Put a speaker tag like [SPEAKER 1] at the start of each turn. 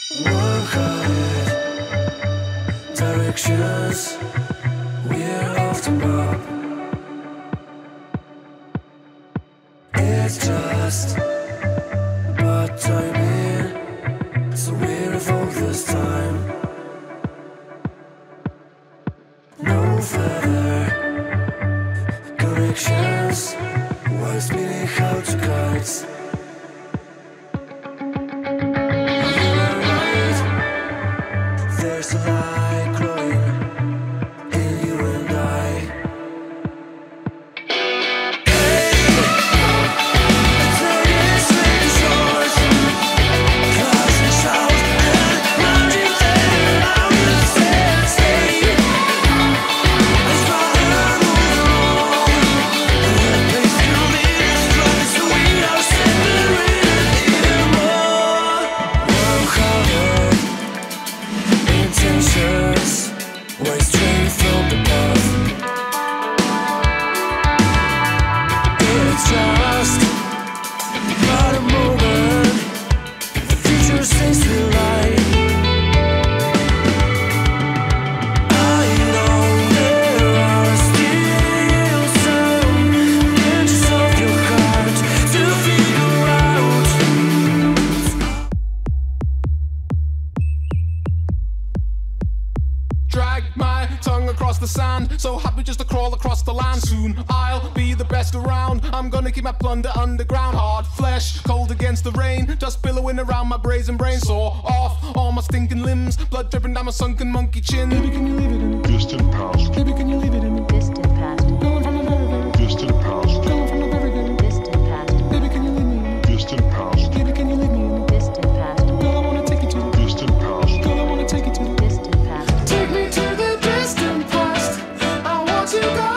[SPEAKER 1] Work on it. Directions. We're off the map. It's just bad timing, so we're evolved this time. No further corrections. While spinning out to guides. There's a light glowing in you and I. Hey, take it straight to shores. Clouds and showers and mountains that allow you to stay. It's rather alone. The place you lead is dry, so we are separated anymore. Well-covered intentions, way straight from the path. It's just not a moment. The future stays to light. I know there are still some edges of your heart to figure out.
[SPEAKER 2] Drag my tongue across the sand, so happy just to crawl across the land. Soon I'll be the best around. I'm gonna keep my plunder underground. Hard flesh, cold against the rain, just billowing around my brazen brain. Saw off all my stinking limbs, blood dripping down my sunken monkey chin. Baby, can you leave it in the
[SPEAKER 3] Distant past,
[SPEAKER 2] Baby, can you leave it in the
[SPEAKER 4] Distant past.
[SPEAKER 2] Going from the very, very
[SPEAKER 3] distant past,
[SPEAKER 2] Going from the very, very
[SPEAKER 4] Distant past.
[SPEAKER 2] Baby, can you leave me in
[SPEAKER 3] distant past,
[SPEAKER 2] Baby, can you leave me in
[SPEAKER 4] Distant past.
[SPEAKER 2] Girl, I wanna take you to the
[SPEAKER 3] distant past,
[SPEAKER 2] Girl, I wanna take you to the
[SPEAKER 4] Distant past.
[SPEAKER 2] Take me to the distant past. I want to go